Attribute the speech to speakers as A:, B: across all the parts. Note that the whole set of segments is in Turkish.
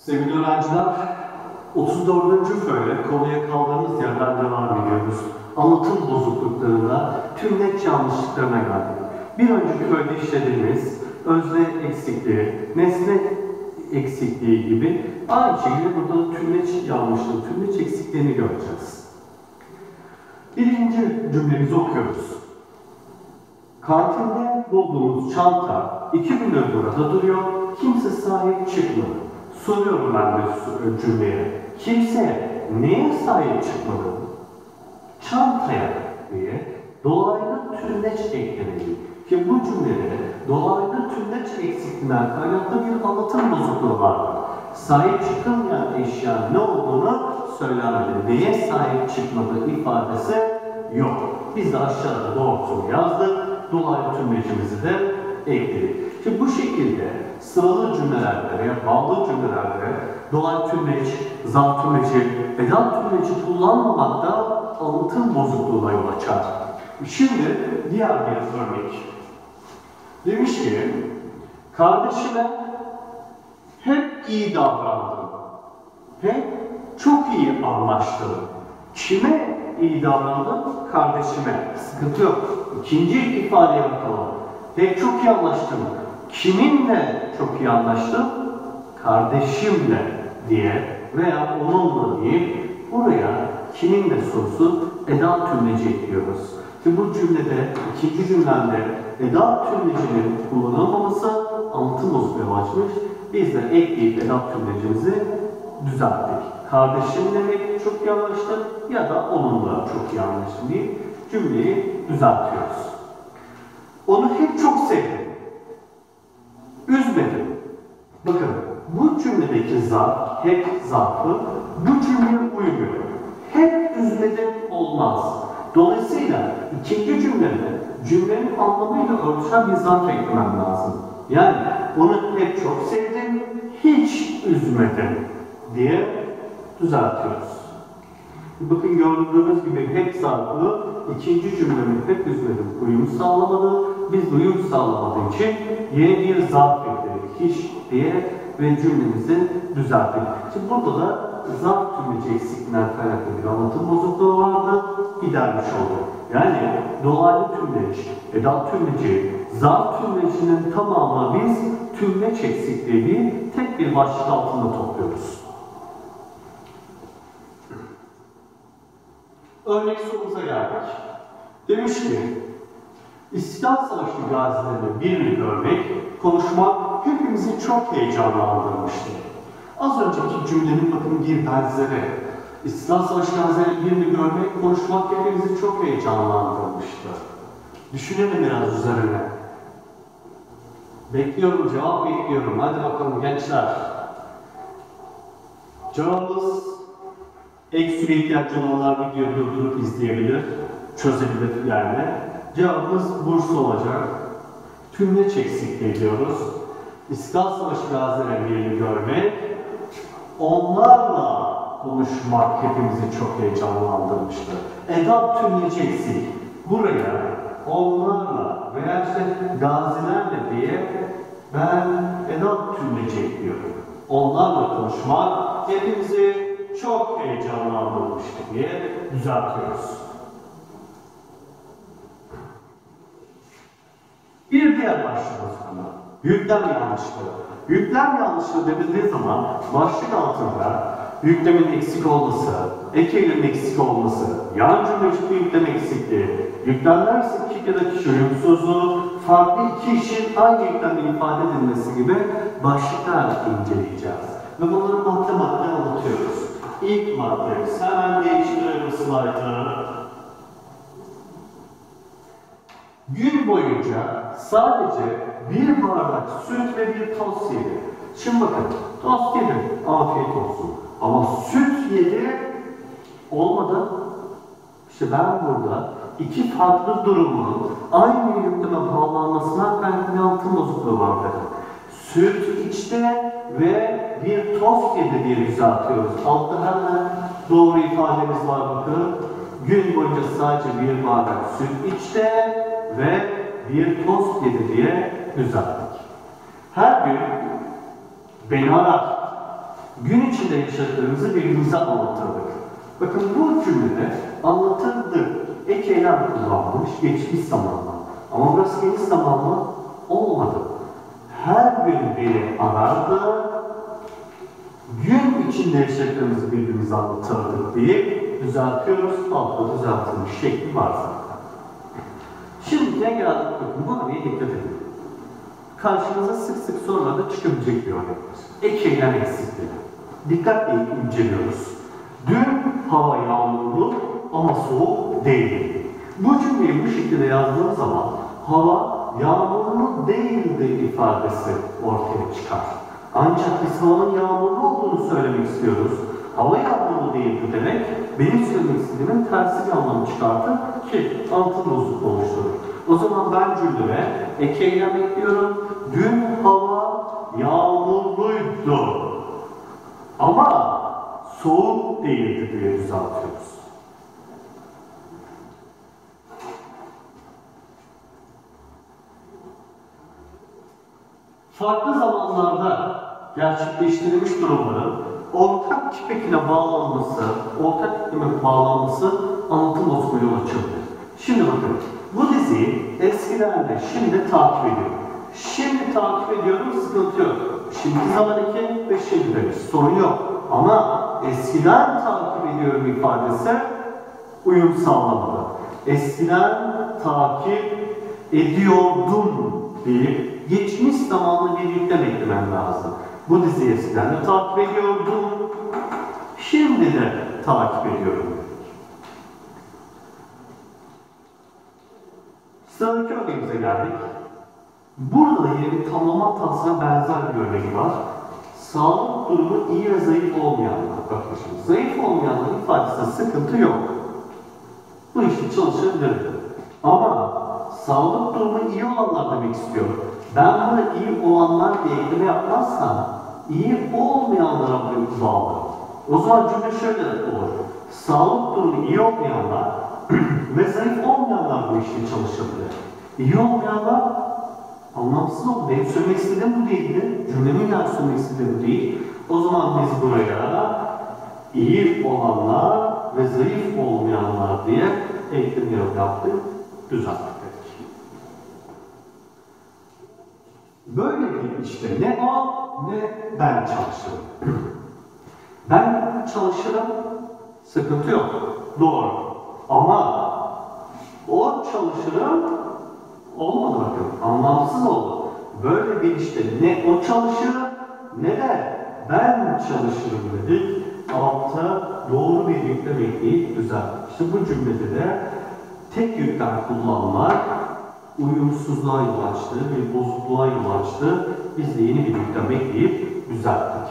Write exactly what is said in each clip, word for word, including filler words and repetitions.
A: Sevgili öğrenciler, otuz dördüncü böyle konuya kaldığımız yerden devam ediyoruz. Anlatım bozukluklarında tümleç yanlışlıklarına geldik. Bir önceki bölümde işlediğimiz özne eksikliği, nesne eksikliği gibi aynı şekilde burada da tümleç yanlışlığı, tümleç eksikliğini göreceğiz. Birinci cümlemizi okuyoruz. Kantinde bulduğumuz çanta iki gündür burada duruyor, kimse sahip çıkmadı. Soruyorum ben de cümleye, kimse neye sahip çıkmadı? Çantaya diye dolaylı tümleç eklemeli. Ki bu cümlede dolaylı tümleç eksikliğinden kaynaklı bir anlatım bozukluğu var. Sahip çıkılmayan eşya ne olduğunu söylemedi. Neye sahip çıkmadığı ifadesi yok. Biz de aşağıda doğrusunu yazdık. Dolaylı tümlecimizi de ekledik. Şimdi bu şekilde sıralı cümlelerde veya bağlı cümlelerde dolaylı tümleç, zarf tümleci, edat tümleci kullanmamak da anlatım bozukluğuna yol açar. Şimdi diğer bir örnek. Demiş ki, kardeşime hep iyi davrandım. Hep çok iyi anlaştım. Kime iyi davrandım? Kardeşime. Sıkıntı yok. İkinci ifadeye bakalım. Hep çok iyi anlaştım. Kiminle çok iyi anlaştım? Kardeşimle diye veya onunla deyip buraya kiminle sorusu edat tümleci ekliyoruz. Şimdi bu cümlede, ikinci cümlede edat tümlecinin kullanılmaması anlatım bozukluğu açmış. Biz de ekleyip edat tümlecimizi düzelttik. Kardeşim demek çok iyi anlaştım ya da onunla çok iyi anlaştım deyip cümleyi düzeltiyoruz. Onu hep çok sevdim. Üzmedim. Bakın bu cümledeki zarf, hep zarfı bu cümleye uymuyor. Hep üzmedim olmaz. Dolayısıyla ikinci cümlede cümlenin anlamıyla örtüşen bir zarf eklemem lazım. Yani onu hep çok sevdim, hiç üzmedim diye düzeltiyoruz. Bakın gördüğünüz gibi hep zarfı ikinci cümlenin hep üzmedim uyum sağlamadı. Biz uyum sağlamadığı için yeni bir zarf ekledik. Hiç diye ve cümlemizi düzelttik. Şimdi burada da zarf tümleci eksikliğinden kaynaklı bir anlatım bozukluğu vardı. Gidermiş oldu. Yani dolaylı tümleç, edat tümleci, zarf tümlecinin tamamını biz tümleç eksikliği değil, tek bir başlık altında topluyoruz. Örnek sorumuza geldik. Demiş ki, İstiklal Savaşı gazilerinin birini görmek, konuşmak hepimizi çok heyecanlandırmıştı. Az önceki cümlenin bakın bir benzeri. İstiklal Savaşı gazilerinin birini görmek, konuşmak hepimizi çok heyecanlandırmıştı. Düşünelim biraz üzerine. Bekliyorum, cevap bekliyorum. Hadi bakalım gençler. Cevabımız ek süre ihtiyacı olanlar videoyu durdurup izleyebilir, çözebilir yani. Cevabımız burs olacak. Tümleç eksikliği diyoruz. İstiklal Savaşı gazilerinin birini görmek, onlarla konuşmak hepimizi çok heyecanlandırmıştı. Edat tümleci eksik. Buraya onlarla veya işte gazilerle diye ben edat tümleci ekliyorum. Onlarla konuşmak hepimizi çok heyecanlandırmıştı diye düzeltiyoruz. Bir diğer başlığımız ama yüklem yanlışlığı. Yüklem yanlışlığı denildiği zaman başlık altında yüklemin eksik olması, ek eylemin eksik olması, yan cümlecikli yüklem eksikliği, yüklemler sikik ya da kişi uyumsuzluğu, farklı iki işin aynı yüklemle ifade edilmesi gibi başlıklar inceleyeceğiz. Ve bunları madde madde anlatıyoruz. İlk maddemiz, hemen değiştirelim slaytı. Gün boyunca sadece bir bardak süt ve bir tost yedi. Şimdi bakın, tost yedim, afiyet olsun. Ama süt yedi, olmadı. İşte ben burada iki farklı durumun aynı yükleme bağlanmasına ben bir anlatım bozukluğu var dedim. Süt içti ve bir tost yedi diye düzeltiyoruz. Altta hemen doğru ifademiz var bakın. Gün boyunca sadece bir bardak süt içti ve bir tost yedi diye düzelttik. Her gün beni arar gün içinde yaşadıklarımızı birbirimize anlatırdık. Bakın bu cümlede anlatırdık, ek eylem kullanmış geçmiş zamanla. Ama burası geniş zaman mı? Olmadı. Her gün beni arardı, gün içinde yaşadıklarımızı birbirimize anlatırdık diye düzeltiyoruz. Altta düzeltilmiş şekli var zaten. Şimdi geldik bakın bu örneğe dikkat edin. Karşımıza sık sık sorularda çıkabilecek bir örnektir. Ek eylem eksikleri. Dikkatle inceliyoruz. Dün hava yağmurlu ama soğuk değildi. Bu cümleyi bu şekilde yazdığım zaman hava yağmurlu değildi ifadesi ortaya çıkar. Ancak biz havanın yağmurlu olduğunu söylemek istiyoruz. Hava yağmurlu değildi demek, benim söylemek istediğimin tersi bir anlamı çıkartır ki anlatım bozukluğu oluşturur. O zaman ben cümleme ek eylem ekliyorum. Dün hava yağmurluydu ama soğuk değildi diye düzeltiyoruz. Farklı zamanlarda gerçekleştirilmiş durumların ortak tip ekine bağlanması, ortak ekine bağlanması anlatım bozukluğu yol açabilir. Şimdi bakın, bu diziyi eskiden de şimdi takip ediyorum. Şimdi takip ediyorum, sıkıntı yok. Şimdi zaman iki ve şimdi de sorun yok. Ama eskiden takip ediyorum ifadesi uyum sağlamadı. Eskiden takip ediyordum deyip geçmiş zamanlı bir yüklem eklemem lazım. Bu diziyi eskiden de takip ediyordum, şimdi de takip ediyorum. Sıradaki örneğimize geldik. Burada da yine bir tamlama hatasına benzer bir örnek var. Sağlık durumu iyi ve zayıf olmayanlar. Bakın şimdi, zayıf olmayanların ifadesinde sıkıntı yok. Bu işte çalışabilir. Ama sağlık durumu iyi olanlar demek istiyorum. Ben burada iyi olanlar diye ekleme yapmazsam, iyi olmayanlara bağlı. O zaman cümle şöyle olur. Sağlık durumu iyi olmayanlar ve zayıf olmayanlar bu işte çalışabilir. İyi olmayanlar anlamsız oldu. Benim söylemek istediğim bu değildi. Cümlemin ne söylemek istediğim bu değil. O zaman biz buraya iyi olanlar ve zayıf olmayanlar diye eklem yaptık, düzelttik. Böyle bir işte ne o ne ben çalışırım. Ben çalışırım, sıkıntı yok. Doğru. Ama o çalışırım, olmadı bakın, anlamsız oldu. Böyle bir işte ne o çalışır ne de ben çalışırım dedik. Altta doğru bir yüklem ekleyip düzelttik. İşte bu cümlede de tek yüklem kullanmak uyumsuzluğa yol açtı, bir bozukluğa yol açtı. Biz de yeni bir yüklem ekleyip düzelttik.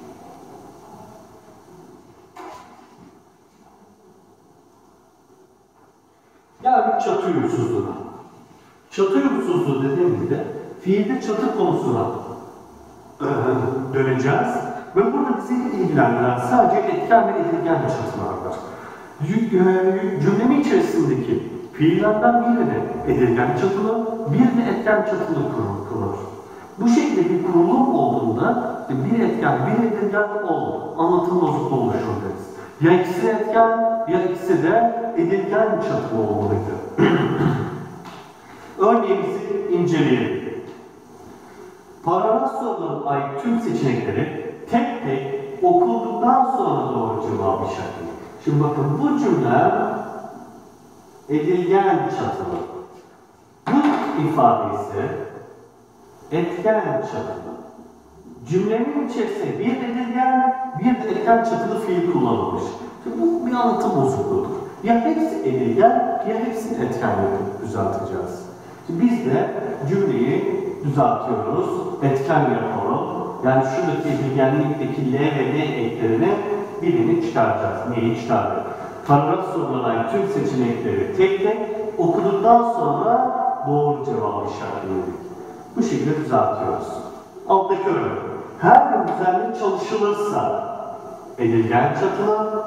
A: Geldik çatı uyumsuzluğuna. Çatı uyumsuzluğu dediğimizde fiilde çatı konusuna e, döneceğiz. Ve burada bizi ilgilendiren sadece etken ve edilgen çatılar var. Cümlemin içerisindeki fiillerden birine edilgen çatılı, bir de etken çatılı kurulur. Bu şekilde bir kurulum olduğunda bir etken, bir edilgen oldu. Anlatım bozukluğu oluşur deriz. Ya ikisi etken, ya ikisi de edilgen çatılı olmalıydı. Örneğimizi inceleyelim. Paragraf sorularına ait tüm seçenekleri tek tek okuduktan sonra doğru cevabı işaretleyin. Şimdi bakın bu cümle edilgen çatılı. Bu ifadesi etken çatılı. Cümlenin içerisinde bir edilgen, bir de etken çatılı fiil kullanılmış. Şimdi bu bir anlatım bozukluğudur. Ya hepsi edilgen, ya hepsini etken yapıp düzelteceğiz. Şimdi biz de cümleyi düzeltiyoruz, etken yapalım. Yani şuradaki edilgenlikteki L ve N eklerini birini çıkaracağız. Neyi çıkardık? Paragraf sorularına ait tüm seçenekleri tek tek okuduktan sonra doğru cevabı işaretledik. Bu şekilde düzeltiyoruz. Alttaki örnek. Her gün düzenli çalışılırsa edilgen çatılı,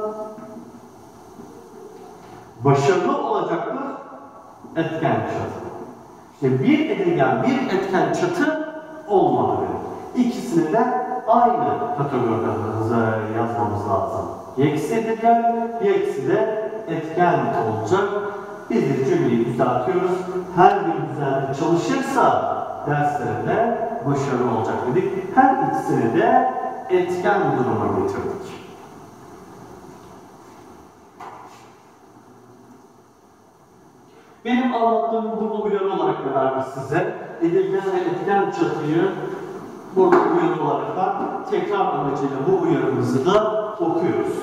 A: başarılı olacaktır etken çatı. İşte bir edilgen, bir etken çatı olmalı. İkisini de aynı kategoride yazmamız lazım. Yeksi etken, yeksi de etken olacak. Biz de cümleyi düzeltiyoruz. Her gün düzenli çalışırsa derslerinde başarılı olacak dedik. Her ikisini de etken duruma getirdik. Benim anlattığım bu uyarı olarak vermiş size. Edilgen ve etken çatıyı burada uyarı olarak da tekrar amacıyla bu uyarımızı da okuyoruz.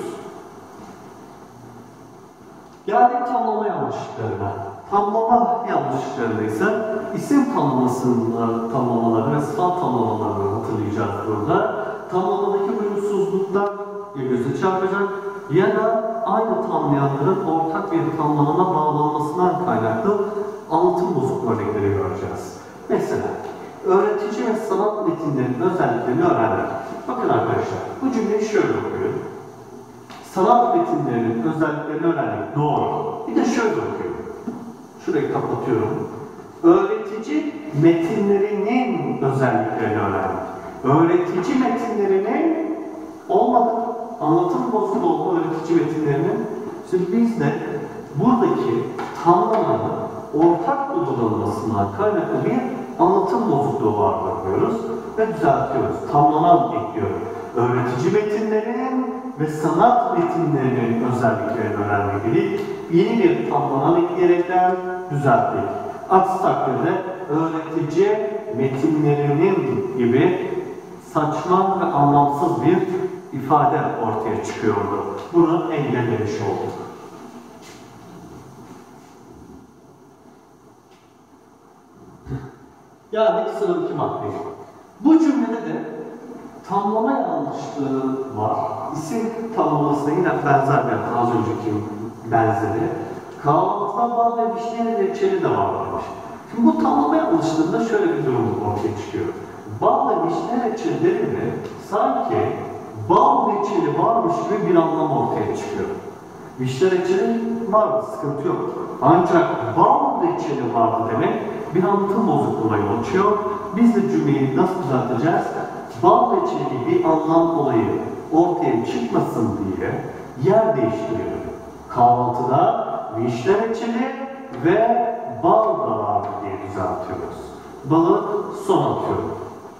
A: Geldik tamlama yanlışlıklarına. Tamlama yanlışlıklarında ise isim tamlamasını tamlamaları ve sıfat tamlamalarını hatırlayacağız burada. Tamlamadaki uyumsuzluklar ya göze çarpacak ya da aynı tamlayanların ortak bir tamlamana bağlanmasından kaynaklı anlatım bozuk örnekleri göreceğiz. Mesela öğretici ve sanat metinlerinin özelliklerini öğrendik. Bakın arkadaşlar, bu cümleyi şöyle okuyorum. Sanat metinlerinin özelliklerini öğrendik. Doğru. Bir de şöyle okuyorum. Şurayı kapatıyorum. Öğretici metinlerinin özelliklerini öğrendik. Öğretici metinlerinin olmadı. Anlatım bozuk oldu öğretici metinlerinin. Şimdi biz de buradaki tamlamanın ortak kullanılmasından kaynaklı bir anlatım bozukluğu var bakıyoruz ve düzeltiyoruz. Tamlanan ekliyorum. Öğretici metinlerin ve sanat metinlerinin özelliklerini öğrenmek dedik. Yeni bir tamlanan ekleyerekten düzelttik. Aksi takdirde öğretici metinlerinin gibi saçma ve anlamsız bir ifade ortaya çıkıyordu. Bunu engellemiş olduk. Geldik sıradaki maddeye. Bu cümlede de tamlama yanlışlığı var. İsim tamlamasına yine benzer bir az önceki benzeri. Kahvaltıda bal ve vişne reçeli de varmış. Şimdi bu tamlama yanlışlığında şöyle bir durum ortaya çıkıyor. Bal ve vişne reçellerinde sanki bal reçeli varmış gibi bir anlam ortaya çıkıyor. Vişne reçeli var, sıkıntı yok. Ancak bal reçeli vardı demek bir anlatım bozukluğuna yol açıyor. Biz de cümleyi nasıl düzelteceğiz? Bal reçeli bir anlam olayı ortaya çıkmasın diye yer değiştiriyor. Kahvaltıda vişne reçeli ve bal da vardı diye düzeltiyoruz. Balı son atıyorum.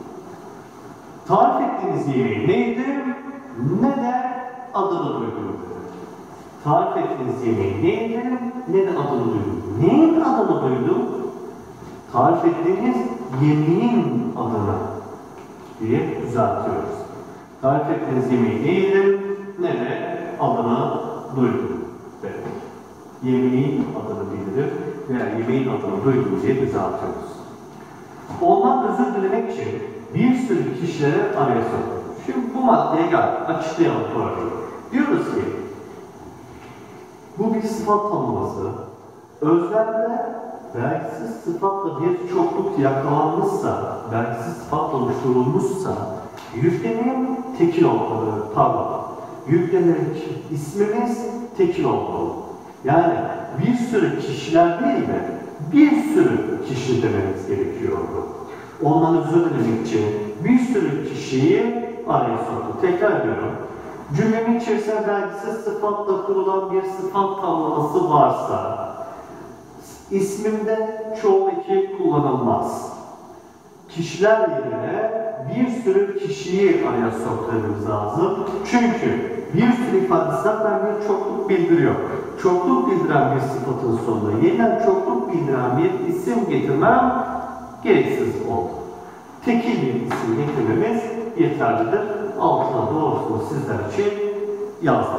A: Tarif ettiğiniz yemeği neydi? Ne de adını duydum. Tarif ettiğiniz yemeği neydi? Ne de adını duydum. Neyin adını duydum? Tarif ettiğiniz yemeğin adını diye düzeltiyoruz. Tarif ettiğiniz yemeği neydi? Ne de adını duydum. Evet. Yemeğin adını bildirir veya yemeğin adını duydum diye düzeltiyoruz. Ondan özür dilemek için bir sürü kişilere araya sokuyoruz. Şimdi bu maddeye gel, açıklayalım bu arayı. Diyoruz ki, bu bir sıfat tanımlaması. Özlemde belgisiz sıfatla bir çokluk yakalanmışsa, belgisiz sıfatla oluşturulmuşsa, yüklemenin tekil olmalı, pardon, yüklemenin ismimiz tekil olmalı. Yani bir sürü kişiler değil de bir sürü kişi dememiz gerekiyordu. Ondan özür dilemek için bir sürü kişiyi araya soktu. Tekrar ediyorum. Cümlenin içerisinde belgisiz sıfatla kurulan bir sıfat tamlaması varsa isminde çoğul eki kullanılmaz. Kişiler yerine bir sürü kişiyi araya sokmamız lazım. Çünkü bir sürü ifade zaten bir çokluk bildiriyor. Çokluk bildiren bir sıfatın sonuna yeniden çokluk bildiren bir isim getirmem gereksiz oldu. Tekil bir isim getirmemiz yeterlidir. Altına doğrusunu sizler için yazdık.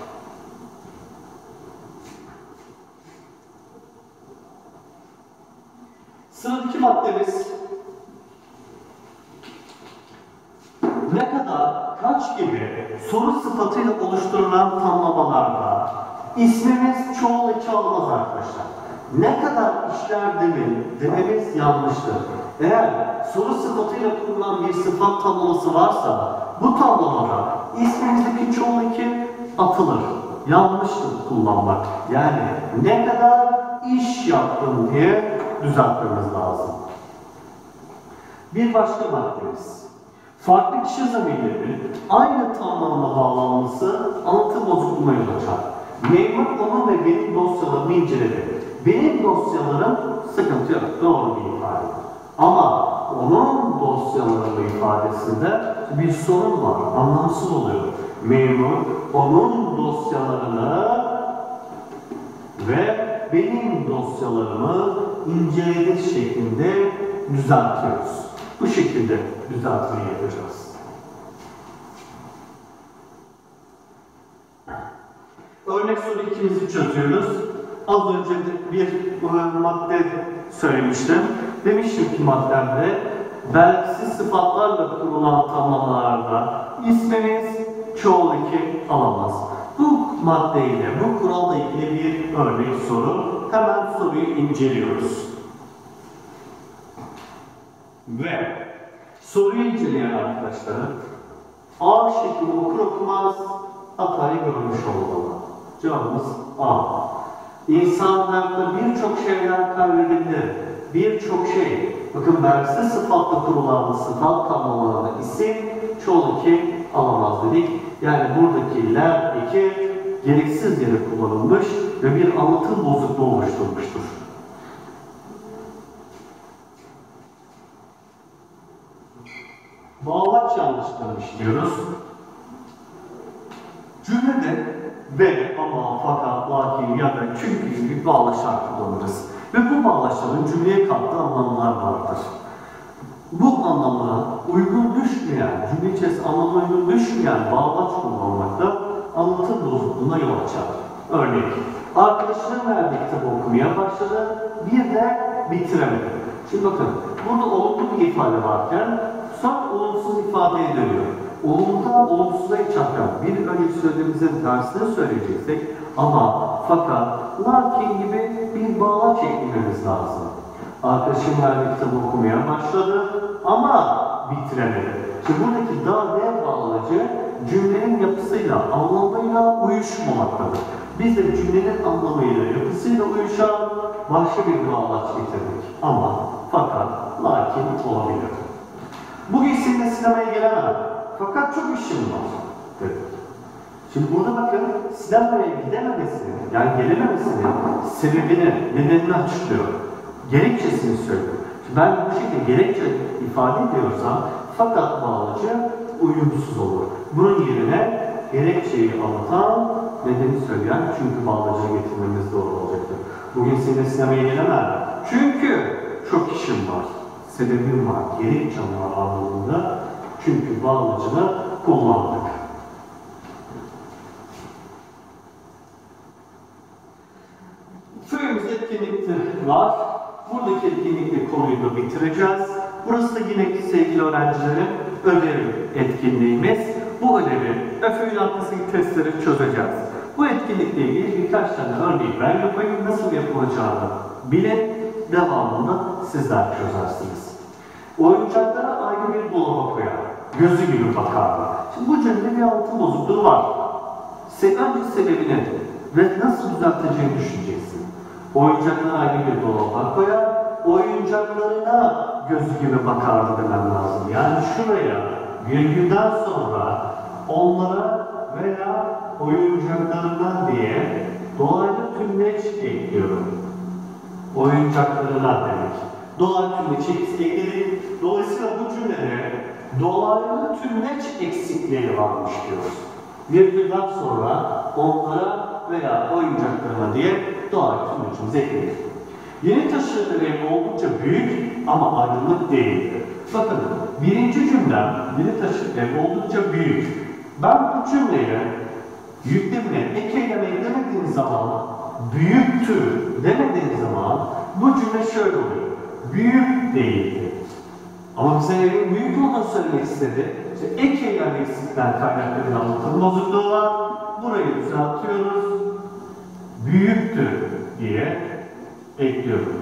A: Sıradaki maddemiz ne kadar, kaç gibi soru sıfatıyla oluşturulan tamlamalarda ismimiz çoğul eki almaz arkadaşlar. Ne kadar işler demeyin, dememiz yanlıştır. Eğer soru sıfatıyla kurulan bir sıfat tamlaması varsa bu tamlamada ismimizdeki çoğul eki atılır. Yanlıştır kullanmak. Yani ne kadar iş yaptım diye düzeltmemiz lazım. Bir başka maddemiz. Farklı kişi zamirlerinin aynı tamamla bağlanması anlatı bozukluğuna yol açar. Memur onun ve benim dosyalarımı inceledi. Benim dosyalarım sıkıntı yok, doğru bir ifade. Ama onun dosyalarının ifadesinde bir sorun var, anlamsız oluyor. Memur onun dosyalarını ve benim dosyalarımı incelediği şeklinde düzeltiyoruz. Bu şekilde düzeltmeyi yapacağız. Örnek soru ikimizi çözüyoruz. Az önce bir madde söylemiştim. Demiştim ki maddemde belgisiz sıfatlarla kurulan tamlamalarda ismimiz çoğul eki alamaz. Bu maddeyle, bu kuralla ilgili bir örnek soru. Hemen soruyu inceliyoruz. Ve soruyu inceleyen arkadaşlar A şeklinde okur okumaz hatayı görmüş olmalı. Cevabımız A. İnsan hayatta birçok şeyler kaybedilir. Birçok şey. Bakın belgisiz sıfatla kurulan sıfat tamlamalarında isim çoğul eki alamaz dedik. Yani buradaki ler eki gereksiz yere kullanılmış ve bir anlatım bozukluğu oluşturmuştur. Bağlaç yanlışlarını işliyoruz. Cümlede ve, ama, fakat, lakin ya da çünkü gibi bağlaçlar kullanırız. Ve bu bağlaçların cümleye kattığı anlamlar vardır. Bu anlamına uygun düşmeyen, cümle içerisinde anlamına uygun düşmeyen bağlaç kullanmakta anlatım bozukluğuna yol açar. Örnek, arkadaşının verdiği kitabı okumaya başladı, bir de bitiremedi. Şimdi bakın, burada olumlu bir ifade varken, sonra olumsuz ifadeye dönüyor. Olumludan olumsuza çarpan bir önceki söylediğimizin tersini söyleyeceksek ama fakat, lakin gibi bir bağlaç eklememiz lazım. Arkadaşım verdiği kitabı okumaya başladı ama bitiremedi. Şimdi buradaki da ne bağlacı cümlenin yapısıyla, anlamıyla uyuşmamaktadır. Biz de cümlenin anlamıyla, yapısıyla uyuşan başka bir bağlaç getirdik. Ama, fakat, lakin olabilir. Bugün seninle sinemaya gelemem. Fakat çok işim var. Evet. Şimdi burada bakın, sinemaya gidememesini, yani gelememesinin sebebini, nedenini açıklıyor. Gerekçesini söylüyor. Şimdi ben bu şekilde gerekçe ifade ediyorsam, fakat bağlacı uyumsuz olur. Bunun yerine gerekçeyi anlatan, nedeni söyleyen, çünkü bağlacını getirmemiz doğru olacaktır. Bugün seninle sinemaya gelemem. Çünkü çok işim var. Sebebim var, gerekçem var anlamında. Çünkü bağlacını kullandık. Köyümüz etkinlikte var. Buradaki etkinlikle konuyu da bitireceğiz. Burası da yine sevgili öğrencilerim ödev etkinliğimiz. Bu ödevi Öfe'nin arkasındaki testleri çözeceğiz. Bu etkinlikle ilgili birkaç tane örneği ben yapayım. Nasıl yapılacağını bilin. Devamında sizler çözersiniz. Oyuncaklara ayrı bir dolaba koyar. Gözü gibi bakarlar. Şimdi bu cümlede bir anlatım bozukluğu var. Sen önce sebebini ve nasıl düzelteceğini düşüneceksin. Oyuncaklara ayrı bir dolaba koyar, oyuncaklarına gözü gibi bakardı demem lazım. Yani şuraya virgülden sonra onlara veya oyuncaklarına diye dolaylı tümleç ekliyorum. Oyuncaklarına demek. Dolaylı tümleç ekledik. Dolayısıyla bu cümlede dolaylı tümleç eksikliği varmış diyoruz. Virgülden sonra onlara veya oyuncaklarına diye dolaylı tümlecimizi ekledik. Yeni taşıdığı ev oldukça büyük ama aydınlık değildir. Bakın birinci cümlem yeni taşıdığı ev oldukça büyük. Ben bu cümleye yüklemine ek eyleme eklemediğim zaman büyüktür demediğim zaman bu cümle şöyle oluyor. Büyük değildi. Ama bize evin büyük olduğunu söylemek istedi. İşte ek eylem eksikten kaynaklı bir anlatım bozukluğu var. Burayı düzeltiyoruz. Büyüktür diye ekliyorum.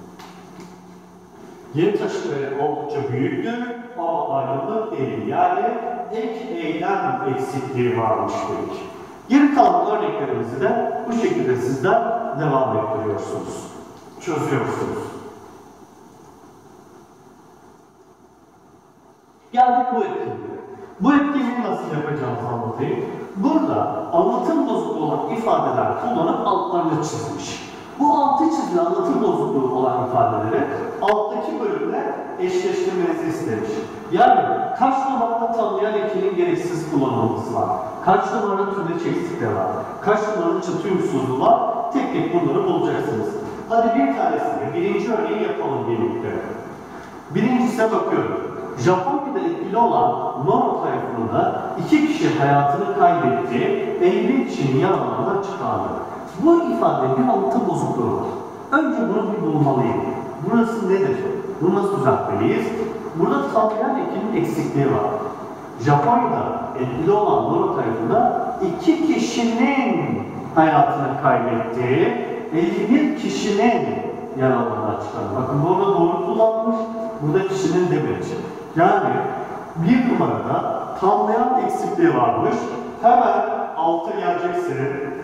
A: Yeni taşıdığı oldukça büyüktür ama ayrılık değil. Yani ek eylem eksikliği varmış dedik. Geri kalan örneklerimizi de bu şekilde sizler devam ettiriyorsunuz. Çözüyorsunuz. Geldik bu etkinliğe. Bu etkinliği nasıl yapacağımızı anlatayım. Burada anlatım bozukluğu olan ifadeler kullanıp altlarını çizmiş. Bu altı çizili anlatım bozukluğu olan ifadeleri alttaki bölümle eşleştirmenizi istemiş. Yani kaç numaralı tanımlayan ekinin gereksiz kullanılması var. Kaç numaralı tümleç eksikliği var. Kaç numaralı çıtı uyumsuzluğu var. Tek tek bunları bulacaksınız. Hadi bir tanesini, birinci örneği yapalım birlikte. Birincisine bakıyorum. Japonya'da etkili olan Noro tayfununda iki kişi hayatını kaybetti, elli kişinin yaralarına çıkardı. Bu ifadenin anlatım bozukluğu var. Önce bunu bir bulmalıyım. Burası nedir? Bunu nasıl düzeltmeliyiz? Burada tanımlayan ekinin eksikliği var. Japonya'da etkili olan Noro tayfununda iki kişinin hayatını kaybettiği, elli bir kişinin yaralarına çıkardı. Bakın burada doğru kullanmış, burada kişinin dememiş. Yani bir numarada tamlayan eksikliği varmış. Hemen alta geleceksin.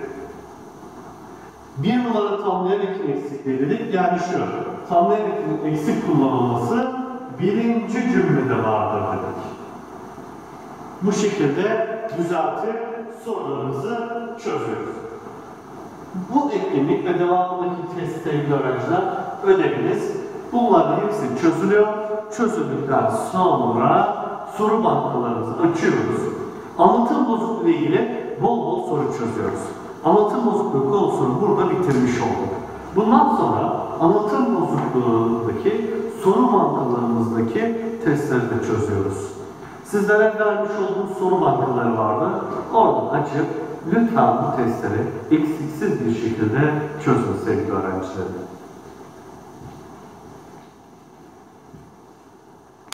A: Bir numara tamlayan ekin eksikliği dedik. Yani şu, tamlayan ekinin eksik kullanılması birinci cümlede vardır dedik. Bu şekilde düzeltip sorularımızı çözüyoruz. Bu etkinlik ve devamındaki test sevgili öğrenciler ödeviniz. Bunların hepsi çözülüyor. Çözüldükten sonra soru bankalarımızı açıyoruz. Anlatım bozukluğu ile ilgili bol bol soru çözüyoruz. Anlatım bozukluğu konusunu burada bitirmiş olduk. Bundan sonra anlatım bozukluğundaki soru bankalarımızdaki testleri de çözüyoruz. Sizlere vermiş olduğum soru bankaları vardı. Oradan açıp lütfen bu testleri eksiksiz bir şekilde çözün sevgili öğrencilerim.